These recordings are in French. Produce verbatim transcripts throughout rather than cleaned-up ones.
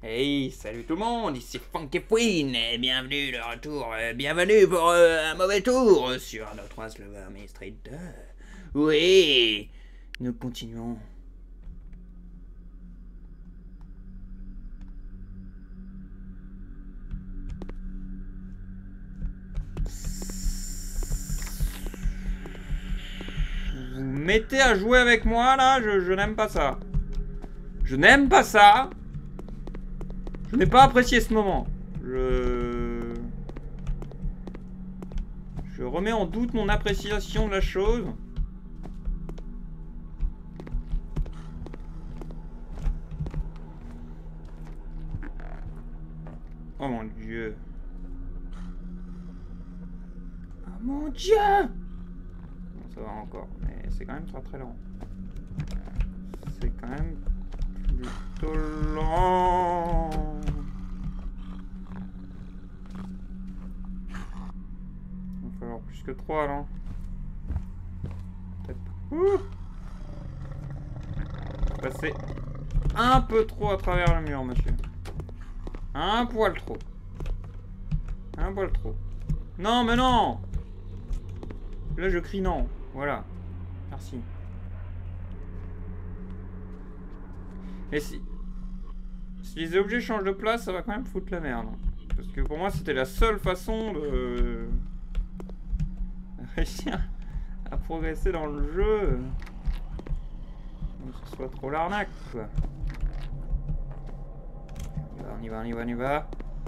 Hey, salut tout le monde, ici Funky Queen, et bienvenue de retour, euh, bienvenue pour euh, un mauvais tour sur notre Oise Lover Main Street deux. Oui, nous continuons. Vous vous mettez à jouer avec moi là, je, je n'aime pas ça. Je n'aime pas ça. Je n'ai pas apprécié ce moment. Je... Je remets en doute mon appréciation de la chose. Oh mon Dieu. Oh mon Dieu. Bon, ça va encore, mais c'est quand même très très lent. C'est quand même plutôt lent. Il va falloir plus que trois là. Peut-être. Ouh. Passer un peu trop à travers le mur, monsieur. Un poil trop. Un poil trop. Non, mais non! Là, je crie non. Voilà. Merci. Et si... Si les objets changent de place, ça va quand même foutre la merde. Parce que pour moi, c'était la seule façon de... réussir à progresser dans le jeu. Que ce soit trop l'arnaque, quoi. On y va, on y va, on y va.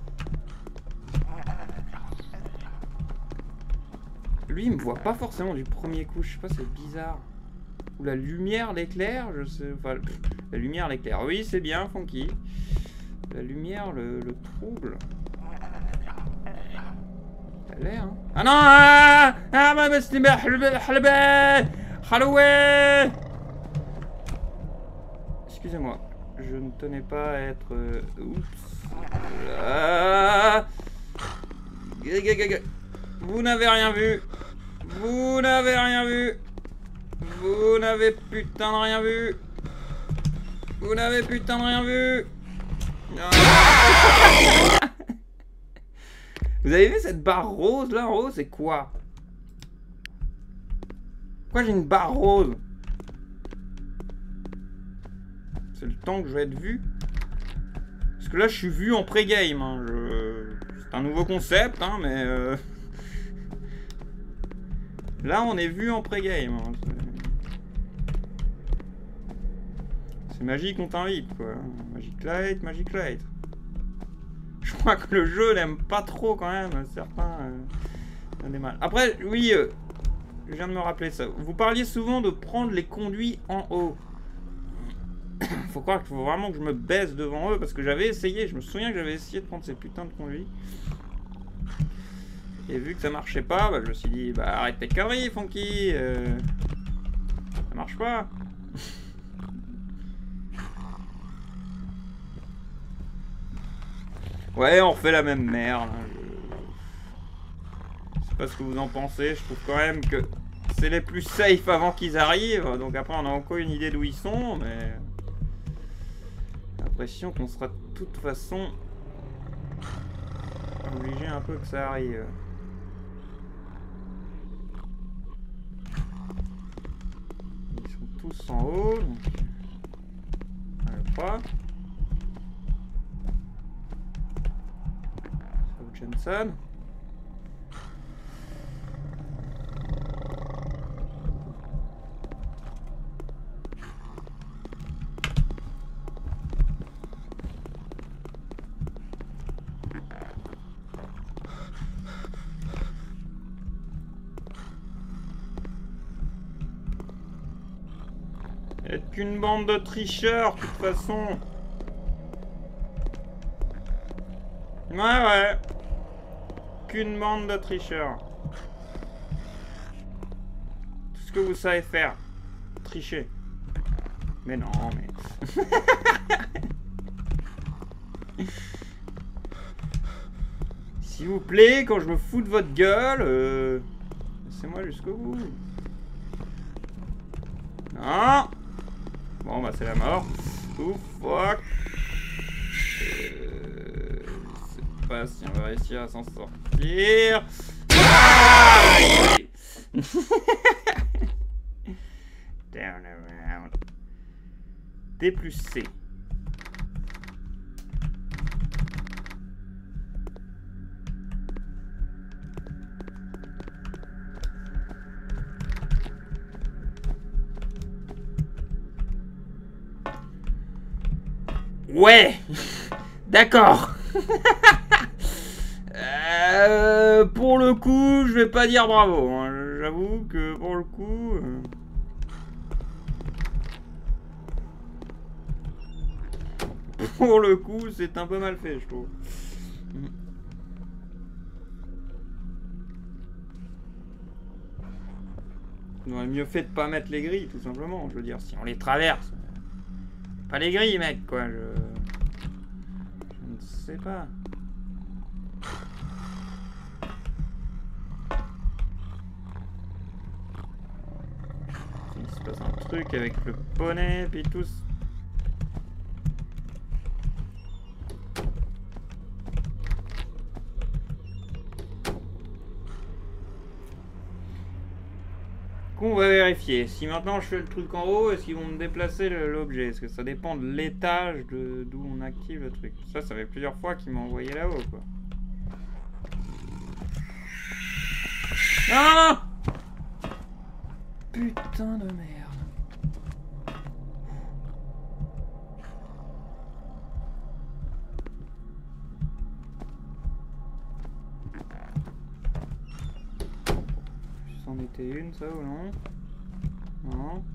Lui, il me voit pas forcément du premier coup. Je sais pas, c'est bizarre. Ou la lumière l'éclaire, je sais. Enfin, la lumière l'éclaire. Oui, c'est bien, Funky. La lumière le, le trouble. Elle est, hein. Ah non! Ah, ah, bah, c'est excusez-moi. Je ne tenais pas à être... Euh, oups. Ah. Vous n'avez rien vu. Vous n'avez rien vu. Vous n'avez putain de rien vu. Vous n'avez putain de rien vu. Ah. Vous avez vu cette barre rose là en haut? C'est quoi? Pourquoi j'ai une barre rose? C'est le temps que je vais être vu. Parce que là, je suis vu en pré-game. Hein. Je... C'est un nouveau concept, hein, mais... Euh... Là, on est vu en pré-game. Hein. C'est magique, on t'invite, quoi. Magic Light, Magic Light. Je crois que le jeu n'aime pas trop, quand même. Certains... Euh... des mal. Après, oui... Euh... Je viens de me rappeler ça. Vous parliez souvent de prendre les conduits en haut. Faut croire qu'il faut vraiment que je me baisse devant eux parce que j'avais essayé, je me souviens que j'avais essayé de prendre ces putains de conduits. Et vu que ça marchait pas, bah, je me suis dit, bah arrête tes conneries, Funky. Euh... Ça marche pas. Ouais, on refait la même merde. Je sais pas ce que vous en pensez, je trouve quand même que c'est les plus safe avant qu'ils arrivent. Donc après, on a encore une idée d'où ils sont, mais... l'impression qu'on sera de toute façon obligé un peu que ça arrive. Ils sont tous en haut, donc... pas. South Johnson. Être qu'une bande de tricheurs, de toute façon. Ouais, ouais. Qu'une bande de tricheurs. Tout ce que vous savez faire. Tricher. Mais non, mais... S'il vous plaît, quand je me fous de votre gueule, euh... laissez-moi jusqu'au bout. Non. Bon, bah c'est la mort. Ouf, fuck. pas si on va réussir à s'en sortir. Ah Down around. D plus C. Ouais. D'accord. euh, pour le coup, je vais pas dire bravo. Hein. J'avoue que pour le coup... Euh... Pour le coup, c'est un peu mal fait, je trouve. On aurait mieux fait de pas mettre les grilles, tout simplement. Je veux dire, si on les traverse... Pas les grilles, mec, quoi. Je, je ne sais pas. Il se passe un truc avec le poney, puis tout. On va vérifier. Si maintenant je fais le truc en haut, est-ce qu'ils vont me déplacer l'objet? Est-ce que ça dépend de l'étage d'où on active le truc? Ça, ça fait plusieurs fois qu'ils m'ont envoyé là-haut, quoi. Non! Putain de merde. C'en était une, ça ou non? Non.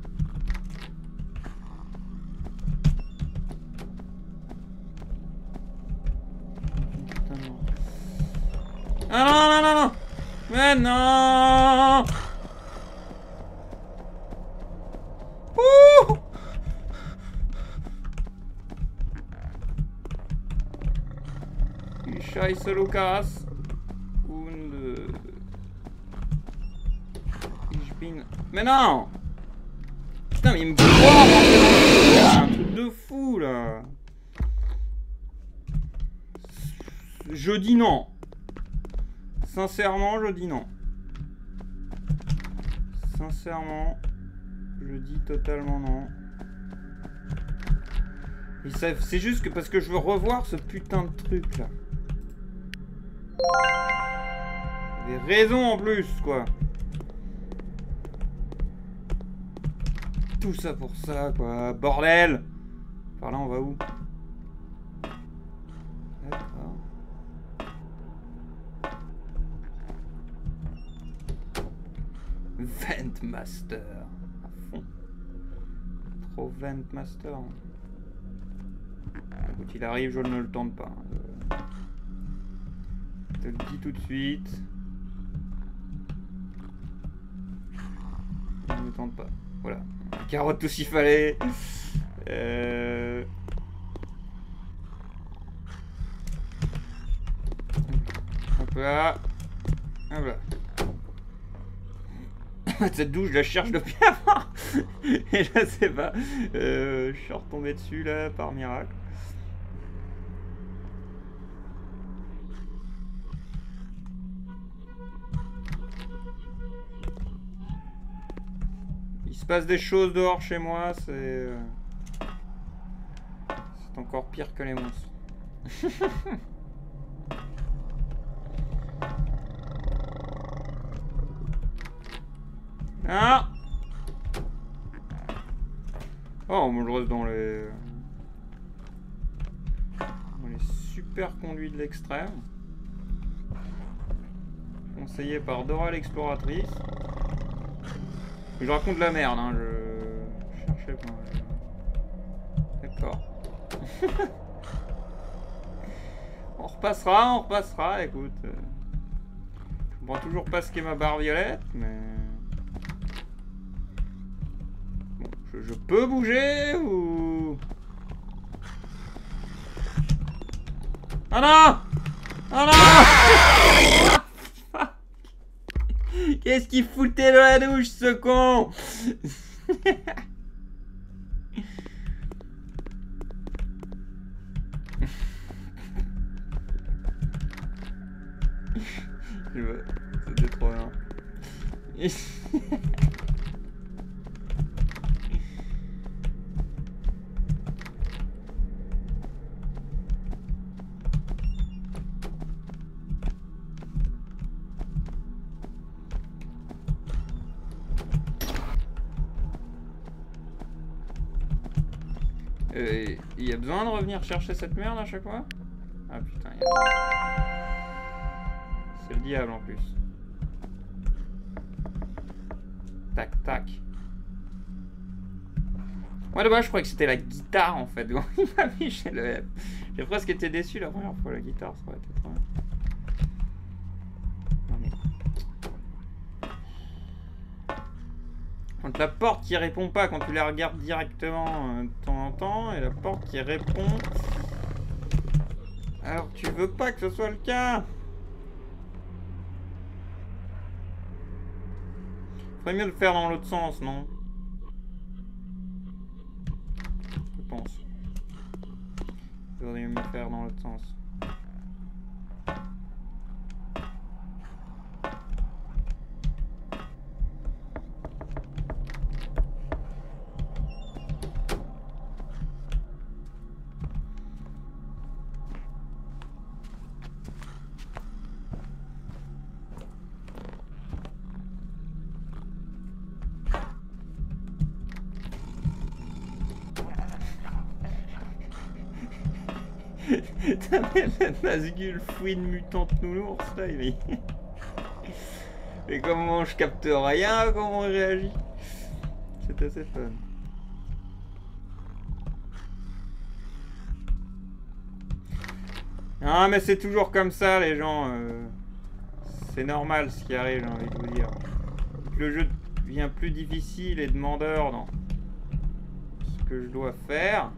Putain, non. Ah non, non, non, non! Mais non! Ouh! Scheiße, Lukas. Und... Mais non! Putain, mais il me broie! Un truc de fou, là! Je dis non. Sincèrement, je dis non. Sincèrement, je dis totalement non. C'est juste que parce que je veux revoir ce putain de truc, là. Des raisons en plus, quoi. Tout ça pour ça, quoi. Bordel! Par là, on va où? D'accord. Ventmaster. À fond. Trop Ventmaster. Quand il arrive, je ne le tente pas. Je te le dis tout de suite. Je ne le tente pas. Voilà. Carotte, tout s'il fallait. Euh... Hop là. Hop là. Cette douche, je la cherche depuis avant. Et je sais pas. Euh, je suis retombé dessus là par miracle. Il se passe des choses dehors chez moi, c'est... Euh... C'est encore pire que les monstres. Ah! Oh, moi je reste dans les... Dans les super conduits de l'extrême. Conseillé par Dora l'exploratrice. Je raconte de la merde, hein, je... je cherchais pas. D'accord. On repassera, on repassera, écoute. Je comprends toujours pas ce qu'est ma barre violette, mais... Bon, je, je peux bouger ou... Ah non! Ah non! Qu'est-ce qu'il foutait dans la douche, ce con? C'était trop bien. Euh, il y a besoin de revenir chercher cette merde à chaque fois? Ah putain, il y a... C'est le diable en plus. Tac, tac. Moi de base je croyais que c'était la guitare en fait. Il m'a mis chez le F. J'ai presque été déçu la première fois, la guitare, ça aurait été trop bien. Non mais... Quand la porte qui répond pas quand tu la regardes directement euh, de temps en temps, et la porte qui répond alors tu veux pas que ce soit le cas. Faudrait mieux le faire dans l'autre sens, non? Je pense. Faudrait mieux le faire dans l'autre sens. T'as même la Nazgûl fouine mutante nounours là, il mais comment je capte rien, comment il réagit? C'est assez fun. Ah mais c'est toujours comme ça les gens, euh... c'est normal ce qui arrive, j'ai envie de vous dire. Le jeu devient plus difficile et demandeur dans ce que je dois faire.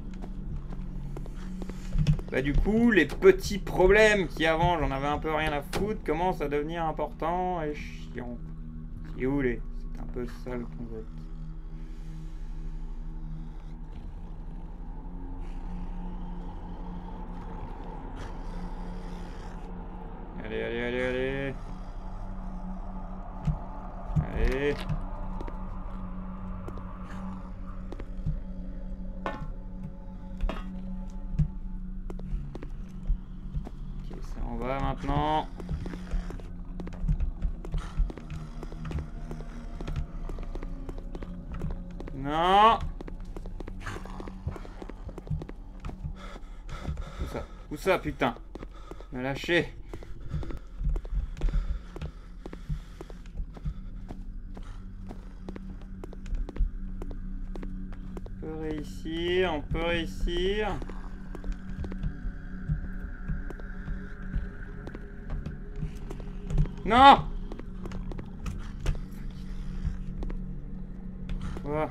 Bah du coup, les petits problèmes qui avant j'en avais un peu rien à foutre commencent à devenir importants et chiants. Si vous voulez, c'est un peu ça le concept. Allez, allez, allez, allez. Allez. On va maintenant. Non. Où ça? Où ça, putain? Me lâcher. On peut réussir, on peut réussir. Non! Voilà.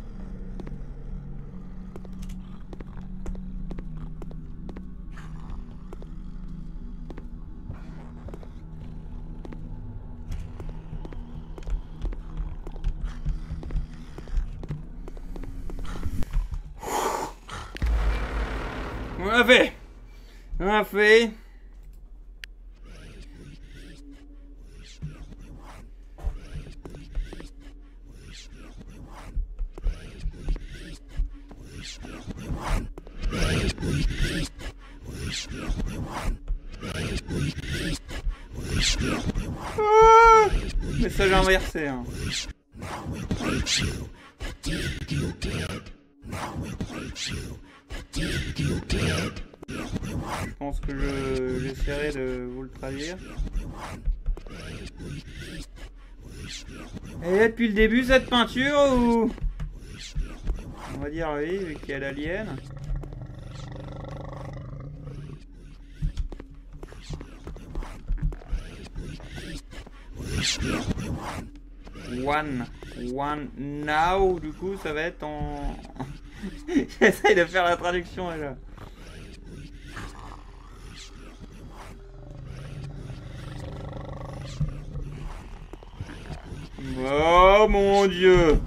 On a fait! On a fait! Ah, message inversé. Hein. Je pense que je j'essaierai de vous le traduire. Et là, depuis le début cette peinture ou... On va dire oui, vu qu'il y a l'alien. One. One now, du coup, ça va être en... J'essaye de faire la traduction déjà. Oh mon Dieu!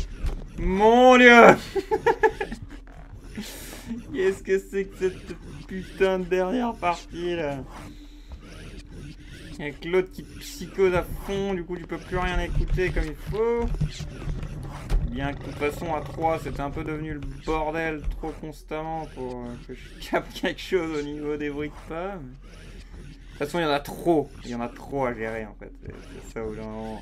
Mon Dieu! Qu'est-ce que c'est que cette putain de dernière partie là. Avec l'autre qui te psychose à fond, du coup tu peux plus rien écouter comme il faut. Bien que de toute façon à trois c'était un peu devenu le bordel trop constamment pour que je capte quelque chose au niveau des bruits de pas. Mais... de toute façon il y en a trop, il y en a trop à gérer en fait. C'est ça au bout d'un moment.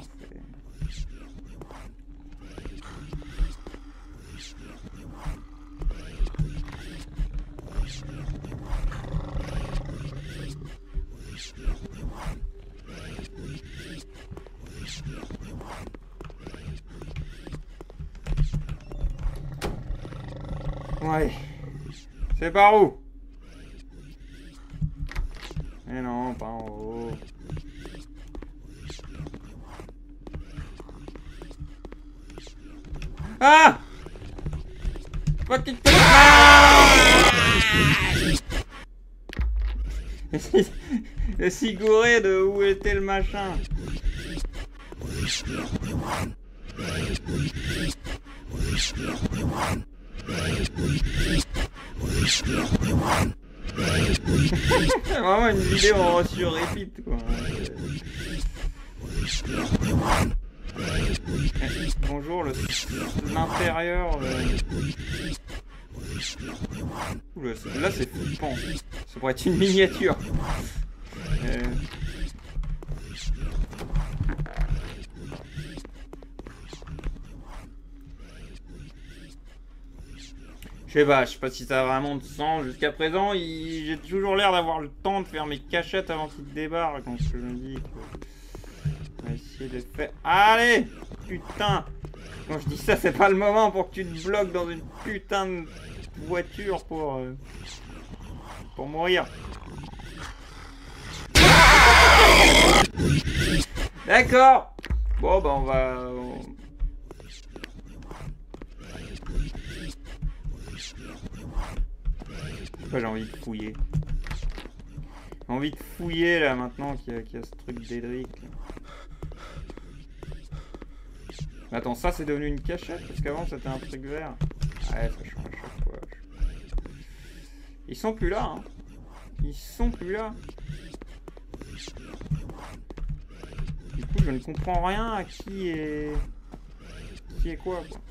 Ouais. C'est par où? Mais non, pas en haut. Ah! Fucking le cigouré de où était le machin. C'est vraiment une vidéo en sur repeat quoi. Bonjour le l'intérieur. Le... Là c'est flippant. Ça pourrait être une miniature. Euh... Je sais pas, je sais pas si ça a vraiment de sens. Jusqu'à présent, il... j'ai toujours l'air d'avoir le temps de faire mes cachettes avant qu'il débarque. Donc je me dis que... on va essayer de faire... Allez! Putain! Quand je dis ça, c'est pas le moment pour que tu te bloques dans une putain de voiture pour... Euh... pour mourir. D'accord! Bon, bah on va... J'ai envie de fouiller. J'ai envie de fouiller là maintenant qu'il y, qu y a ce truc d'Edric. Attends, ça c'est devenu une cachette parce qu'avant c'était un truc vert. Ouais, ça change à chaque fois. Ils sont plus là, hein. Ils sont plus là. Du coup, je ne comprends rien à qui est. Qui est quoi, quoi.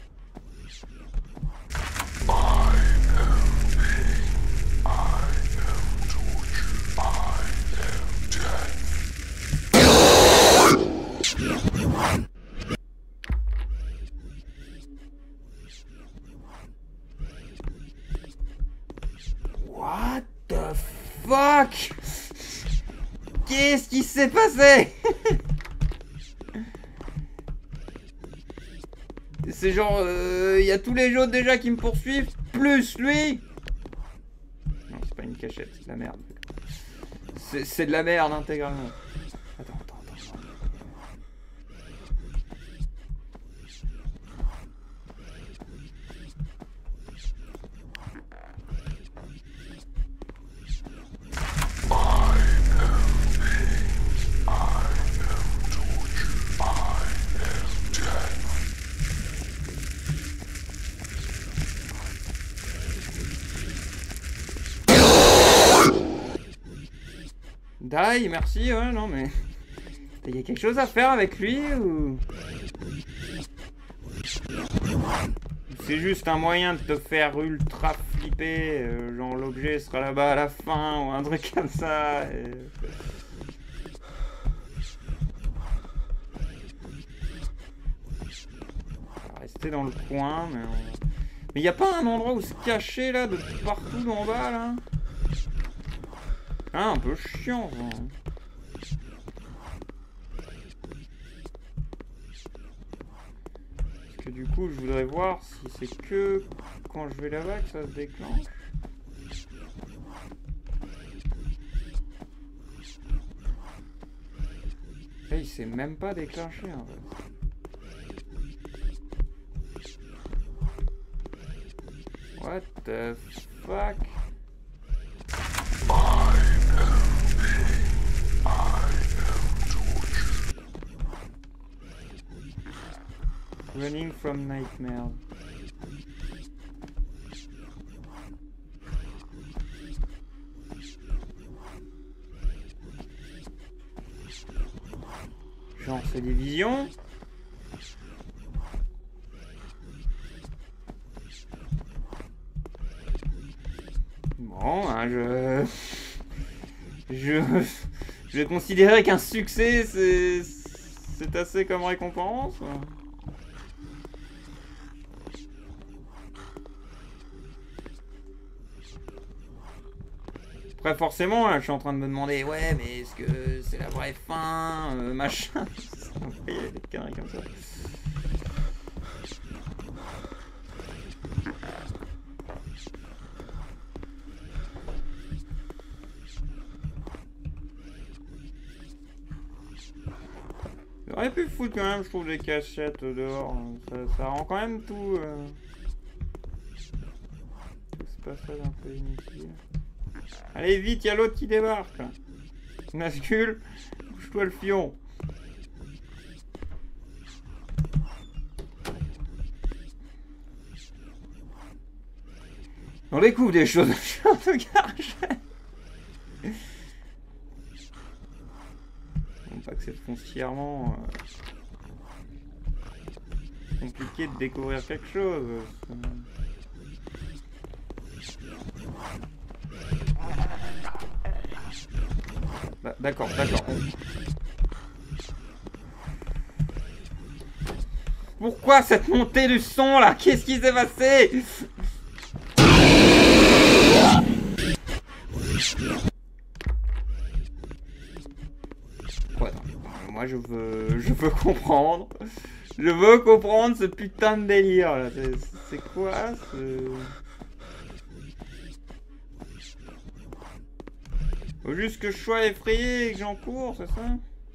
What the fuck? Qu'est-ce qui s'est passé? C'est genre, il euh, y a tous les autres déjà qui me poursuivent, plus lui. Non, c'est pas une cachette, c'est de la merde. C'est de la merde intégralement. Attends, attends, attends. Die, merci, ouais, non mais... il y a quelque chose à faire avec lui ou... c'est juste un moyen de te faire ultra flipper, euh, genre l'objet sera là-bas à la fin ou un truc comme ça. Et... on va rester dans le coin, mais... on... mais il n'y a pas un endroit où se cacher là, de partout en bas là? Ah, un peu chiant, ça. Parce que du coup, je voudrais voir si c'est que quand je vais là-bas que ça se déclenche. Là, il s'est même pas déclenché, en fait. What the fuck? Running from nightmare. sa division. Bon, hein, je... je... Je vais considérer qu'un succès, c'est... c'est assez comme récompense. Après, forcément, là, je suis en train de me demander, ouais, mais est-ce que c'est la vraie fin, euh, machin. Il y a des conneries comme ça. J'aurais pu foutre quand même, je trouve, des cachettes dehors. Ça, ça rend quand même tout... Euh... tout ce passage un peu inutile. Allez, vite, il y a l'autre qui débarque. Nazgûl, bouge-toi le fion. On découvre des choses en tout cas. Bon, pas que c'est foncièrement euh, compliqué de découvrir quelque chose. Bah, d'accord, d'accord. Pourquoi cette montée du son là? Qu'est-ce qui s'est passé? Ouais, non, moi je veux, je veux comprendre. Je veux comprendre ce putain de délire là. C'est quoi ce... Faut juste que je sois effrayé et que j'en cours, c'est ça?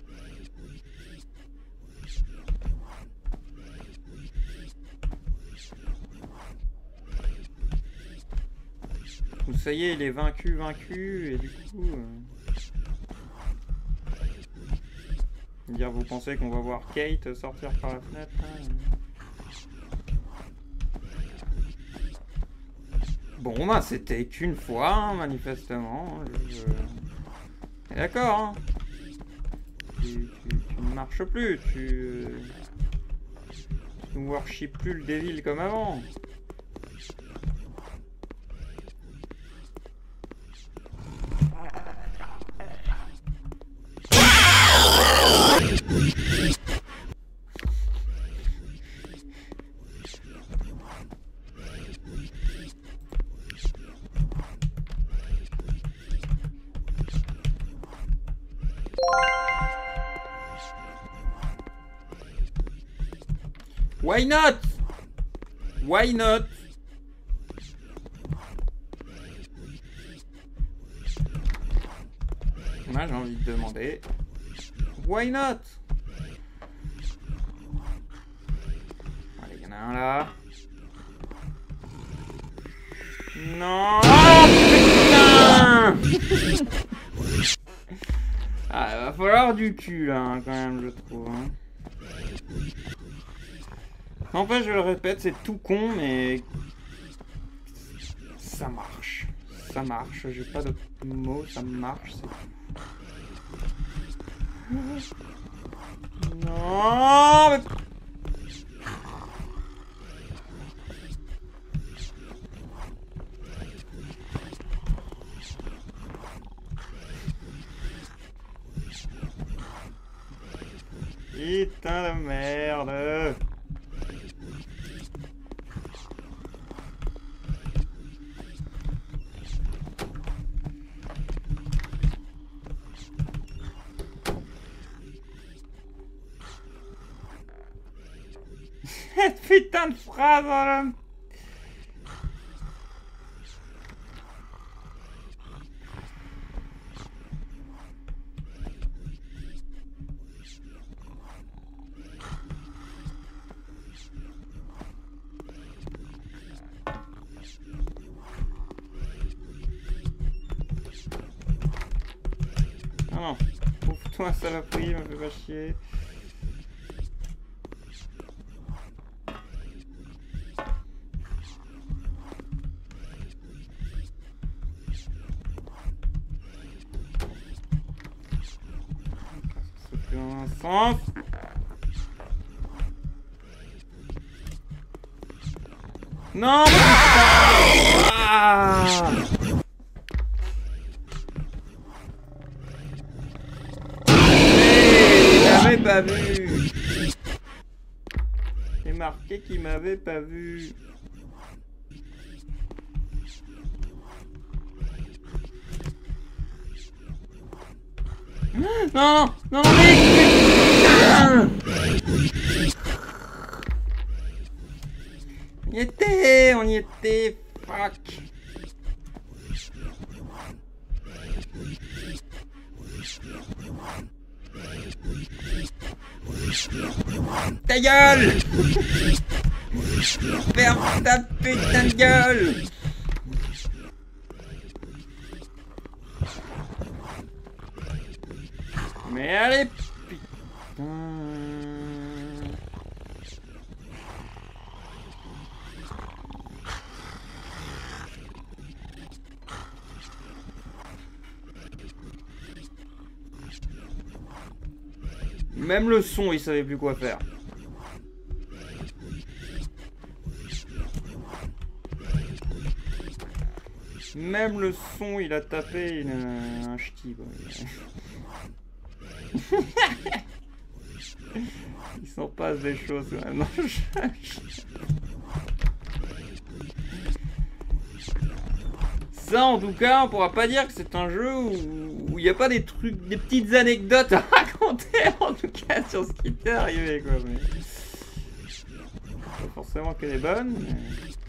Ou ça y est, il est vaincu, vaincu, et du coup... Euh... Dire, vous pensez qu'on va voir Kate sortir par la fenêtre hein? Bon, bah c'était qu'une fois, hein, manifestement. Je... D'accord, hein. Tu, tu, tu ne marches plus, tu... Tu ne worship plus le Devil comme avant. Why not? Why not? Moi j'ai envie de demander. Why not? Allez, il y en a un là. Non! Oh, putain! Ah, il va falloir du cul là, hein, quand même, je trouve. Hein. En fait, je le répète, c'est tout con, mais ça marche. Ça marche, j'ai pas d'autres mots, ça marche. Non, mais... Putain de merde. Cette putain de phrase, voilà. Non, non. Ouvre-toi, saloperie, me fais pas chier. Ça fait dans un sens. Non, putain. Ah. Hey, il m'avait pas vu. C'est marqué qu'il m'avait pas vu. Non, non, non, mais... On y était, on y était, fuck. Ta gueule. Ferme ta putain de gueule. Mais allez, putain. Même le son, il savait plus quoi faire. Même le son, il a tapé une, un ch'ti. Il s'en passe des choses quand même. Ça, en tout cas, on pourra pas dire que c'est un jeu où il n'y a pas des trucs, des petites anecdotes à raconter, en tout cas, sur ce qui t'est arrivé, quoi. Mais... pas forcément que des bonnes, mais...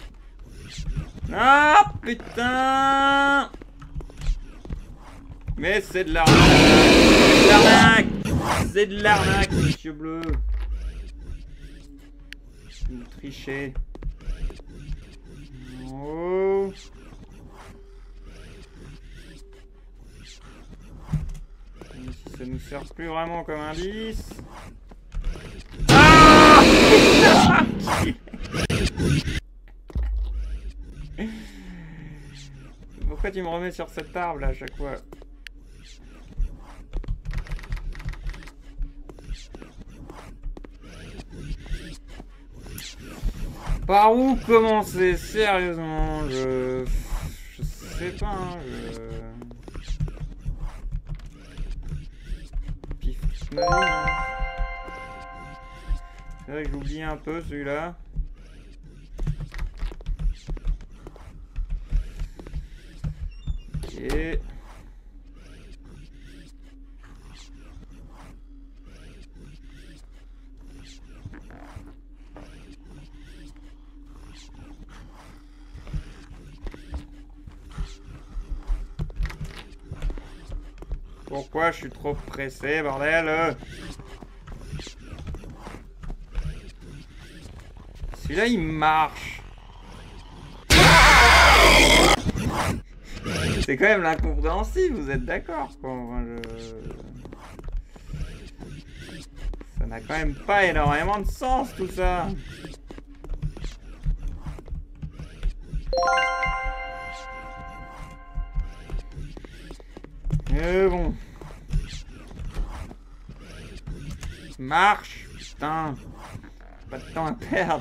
Ah, putain! Mais c'est de l'arnaque! C'est de l'arnaque! C'est de l'arnaque, monsieur Bleu! Vous trichez. Oh! Même si ça nous sert plus vraiment comme indice. Ah! Pourquoi tu me remets sur cet arbre là à chaque fois? Par où commencer? Sérieusement, je... je sais pas, hein, je... Pif, ma vie, hein. C'est vrai que j'oublie un peu celui-là. Ok. Pourquoi je suis trop pressé, bordel? Celui-là, il marche. C'est quand même l'incompréhensible, vous êtes d'accord, quoi. Enfin, je... Ça n'a quand même pas énormément de sens, tout ça. Mais bon. Marche, putain. Pas de temps à perdre.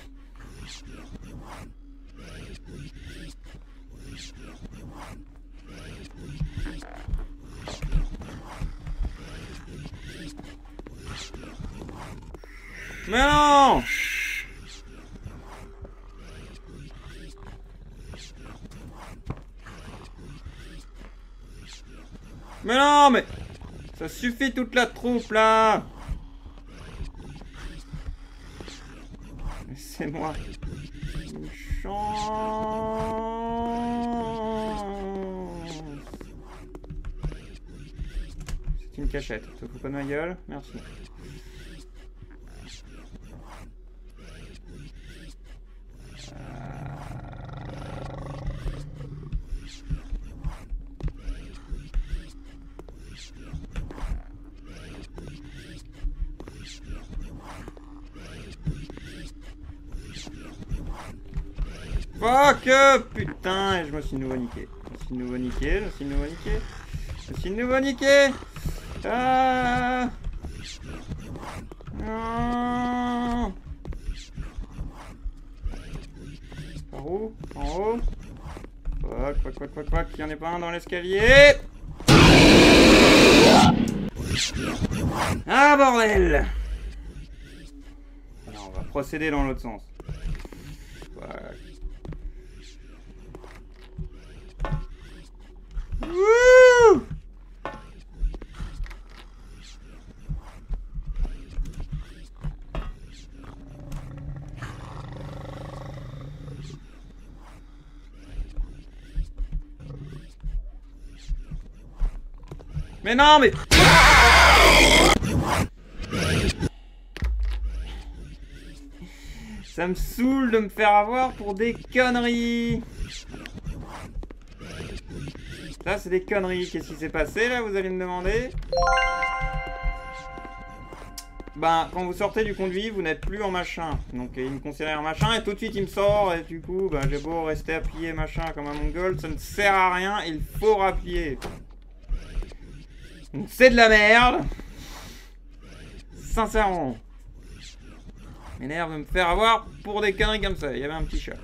Mais non! Mais non, mais... ça suffit toute la troupe, là! Laissez-moi une chance. C'est une cachette. Tu te fous pas de ma gueule? Merci. Fuck, putain, je me suis nouveau niqué. Je me suis nouveau niqué, je me suis nouveau niqué. Je me suis nouveau niqué. Ah. Non. Par où? En haut? Quac, quac, quac, quac, quac, il n'y en a pas un dans l'escalier. Ah bordel! Alors, on va procéder dans l'autre sens. Voilà. Wouh! Mais non, mais... Ça me saoule de me faire avoir pour des conneries. Ça, c'est des conneries. Qu'est-ce qui s'est passé, là, vous allez me demander? Ben, quand vous sortez du conduit, vous n'êtes plus en machin. Donc, il me considère en machin, et tout de suite, il me sort, et du coup, ben, j'ai beau rester appuyé machin comme un mongol, ça ne sert à rien, il faut rappuyer. Donc, c'est de la merde. Sincèrement. M'énerve de me faire avoir pour des conneries comme ça. Il y avait un petit chat.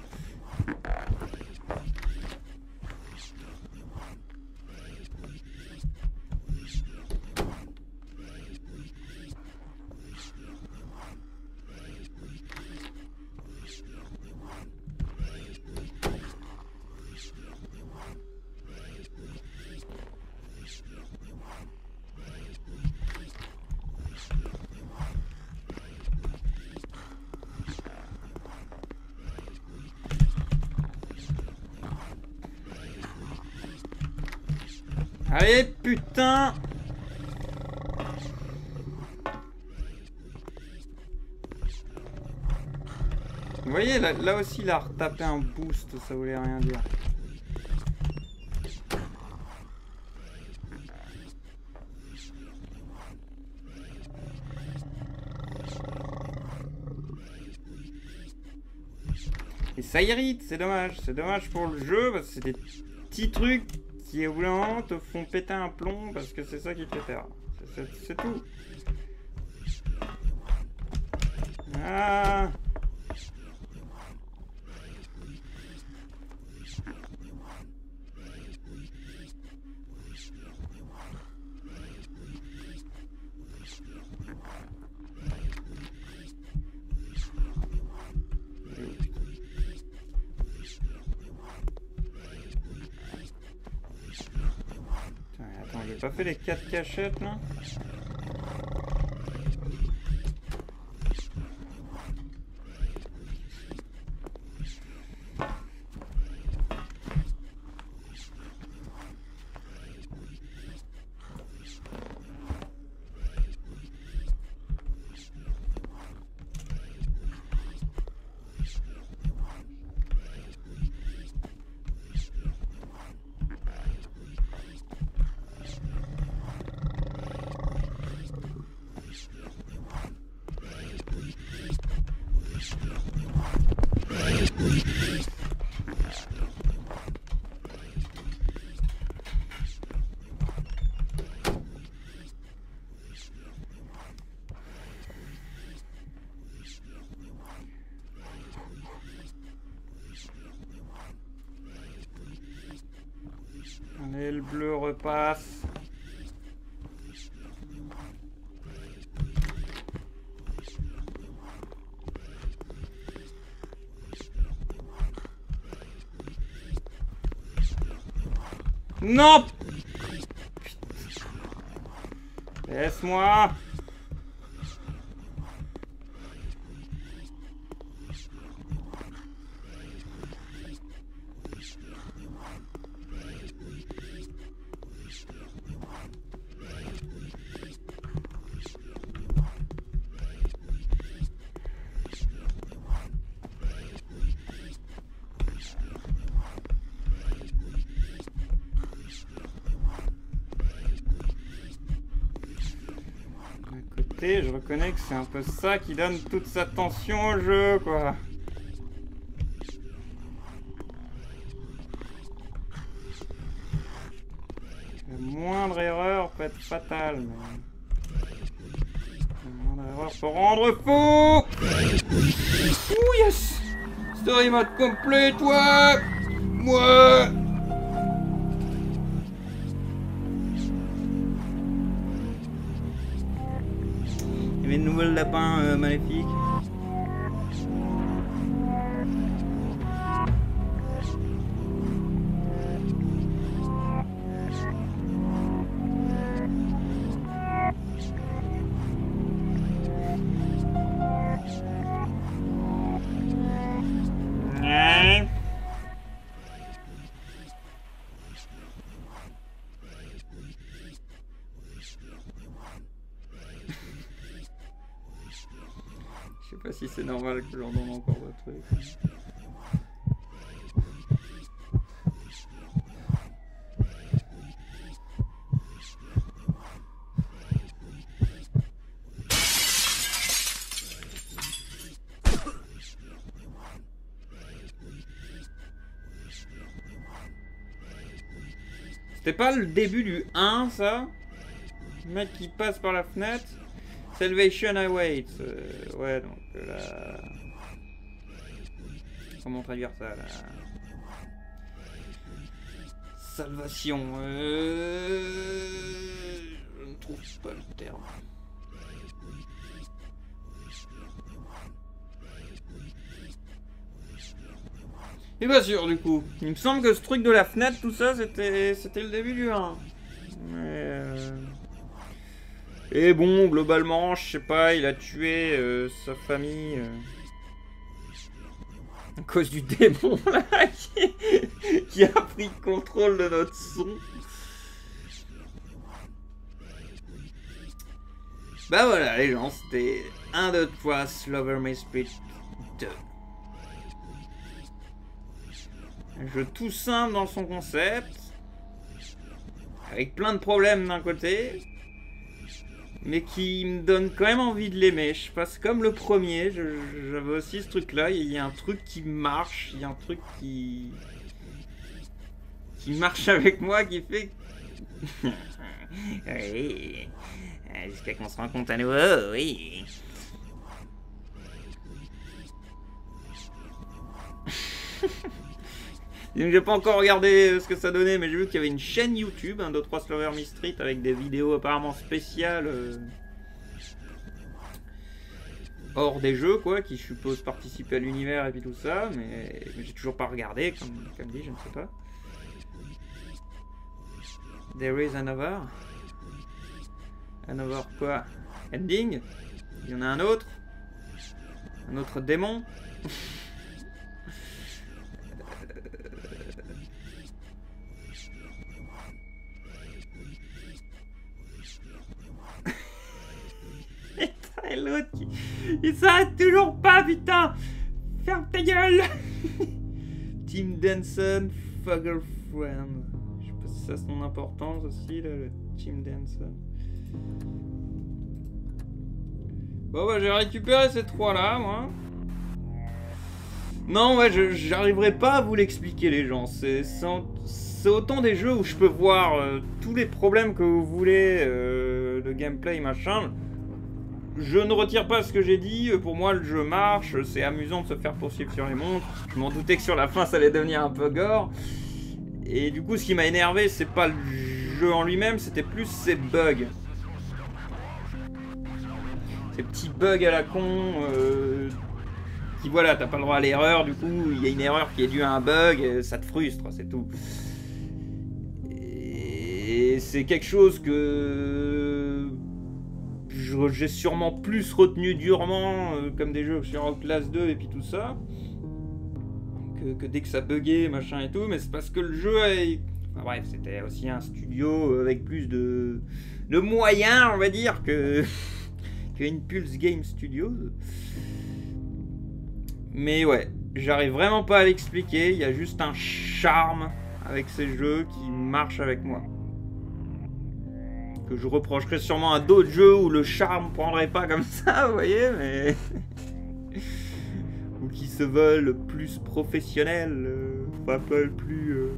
Allez, putain! Vous voyez, là, là aussi, il a retapé un boost, ça voulait rien dire. Et ça irrite, c'est dommage. C'est dommage pour le jeu, parce que c'est des petits trucs qui, au bout d'un moment, te font péter un plomb, parce que c'est ça qui te fait faire. C'est tout. Ah. J'ai pas fait les quatre cachettes là? Allez, le bleu repasse. Non! Laisse-moi! Je reconnais que c'est un peu ça qui donne toute sa tension au jeu, quoi. La moindre erreur peut être fatale, mais... La moindre erreur peut rendre fou. Ouh, yes! Story mode complet, toi. Moi. Il y avait une nouvelle lapin euh, maléfique. Je sais pas si c'est normal que j'en donne encore d'autres trucs. C'était pas le début du un, ça? Le mec qui passe par la fenêtre. Salvation awaits. Euh, ouais, donc là... Comment traduire ça, là? Salvation. Euh... Je ne trouve pas le terme. Et pas sûr, du coup. Il me semble que ce truc de la fenêtre, tout ça, c'était c'était le début du un. Mais... Euh... Et bon, globalement, je sais pas, il a tué euh, sa famille euh, à cause du démon là qui, qui a pris le contrôle de notre son. Bah voilà les gens, c'était un, deux, trois, Slover My Spirit deux. Un jeu tout simple dans son concept, avec plein de problèmes d'un côté, mais qui me donne quand même envie de l'aimer. Je passe comme le premier, j'avais aussi ce truc là, il y a un truc qui marche, il y a un truc qui qui marche avec moi, qui fait oui, jusqu'à qu'on se rende compte à nouveau, oui. J'ai pas encore regardé ce que ça donnait, mais j'ai vu qu'il y avait une chaîne YouTube, un, deux, trois Slover My Street, avec des vidéos apparemment spéciales euh, hors des jeux, quoi, qui je suppose participer à l'univers et puis tout ça, mais, mais j'ai toujours pas regardé, comme, comme dit, je ne sais pas. There is another. Another quoi? Ending? Il y en a un autre? Un autre démon? Et l'autre qui... il s'arrête toujours pas, putain! Ferme ta gueule! Tim Denson, Fugger Friend. Je sais pas si ça a son importance aussi, là, le Tim Denson. Bon, bah, j'ai récupéré ces trois-là, moi. Non, ouais, j'arriverai pas à vous l'expliquer, les gens. C'est autant des jeux où je peux voir euh, tous les problèmes que vous voulez, euh, de gameplay, machin. Je ne retire pas ce que j'ai dit, pour moi le jeu marche, c'est amusant de se faire poursuivre sur les montres. Je m'en doutais que sur la fin ça allait devenir un peu gore. Et du coup ce qui m'a énervé c'est pas le jeu en lui-même, c'était plus ses bugs. Ces petits bugs à la con, euh, qui voilà, t'as pas le droit à l'erreur, du coup il y a une erreur qui est due à un bug, ça te frustre, c'est tout. Et c'est quelque chose que... j'ai sûrement plus retenu durement, euh, comme des jeux sur Outlast deux et puis tout ça, que, que dès que ça buguait, machin et tout, mais c'est parce que le jeu est... Enfin, bref, c'était aussi un studio avec plus de, de moyens, on va dire, que, que Impulse Game Studios. Mais ouais, j'arrive vraiment pas à l'expliquer, il y a juste un charme avec ces jeux qui marche avec moi. Que je reprocherais sûrement à d'autres jeux où le charme prendrait pas comme ça, vous voyez, mais... ou qui se veulent plus professionnels, euh, enfin pas plus... Euh,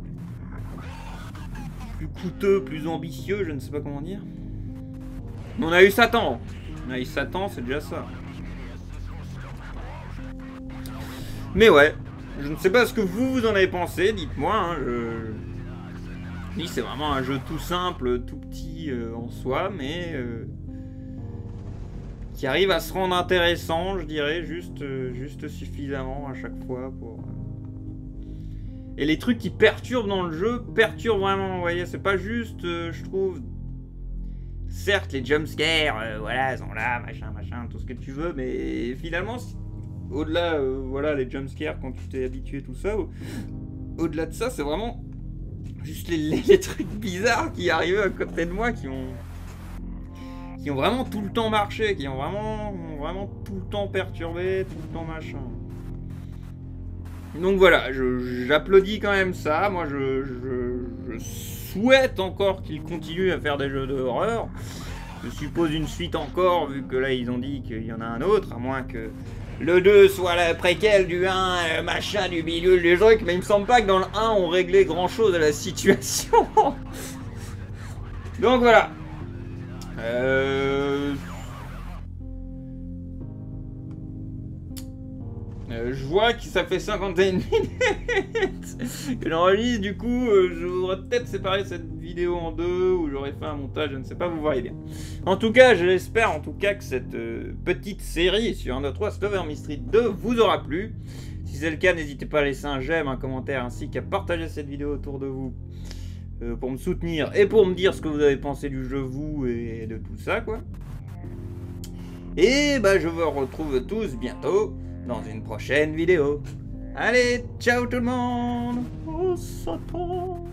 plus coûteux, plus ambitieux, je ne sais pas comment dire. Mais on a eu Satan. On a eu Satan, c'est déjà ça. Mais ouais, Je ne sais pas ce que vous, vous en avez pensé, dites-moi. Hein, je... Oui, c'est vraiment un jeu tout simple, tout petit euh, en soi, mais euh, qui arrive à se rendre intéressant, je dirais, juste, euh, juste suffisamment à chaque fois pour... Et les trucs qui perturbent dans le jeu perturbent vraiment, vous voyez, c'est pas juste, euh, je trouve... Certes, les jumpscares, euh, voilà, ils sont là, machin, machin, tout ce que tu veux, mais finalement, au-delà, euh, voilà, les jumpscares, quand tu t'es habitué, tout ça, au- au-delà de ça, c'est vraiment juste les, les- les trucs bizarres qui arrivaient à côté de moi, qui ont, qui ont vraiment tout le temps marché, qui ont vraiment, ont vraiment tout le temps perturbé, tout le temps machin. Donc voilà, je- j'applaudis quand même ça, moi je, je, je souhaite encore qu'ils continuent à faire des jeux d'horreur. Je suppose une suite encore, vu que là ils ont dit qu'il y en a un autre, à moins que le deux soit la préquelle du un, le machin, du bidule, du truc, mais il me semble pas que dans le un on réglait grand chose à la situation. Donc voilà. Euh... Euh, je vois que ça fait cinquante et une minutes que j'enregistre, du coup euh, je voudrais peut-être séparer cette vidéo en deux, ou j'aurais fait un montage, je ne sais pas, vous voyez bien. En tout cas, j'espère en tout cas que cette euh, petite série sur un, deux, trois Slover Mystery deux vous aura plu. Si c'est le cas, n'hésitez pas à laisser un j'aime, un commentaire, ainsi qu'à partager cette vidéo autour de vous euh, pour me soutenir et pour me dire ce que vous avez pensé du jeu, vous, et de tout ça, quoi. Et bah je vous retrouve tous bientôt dans une prochaine vidéo. Allez, ciao tout le monde. Oh, Satan.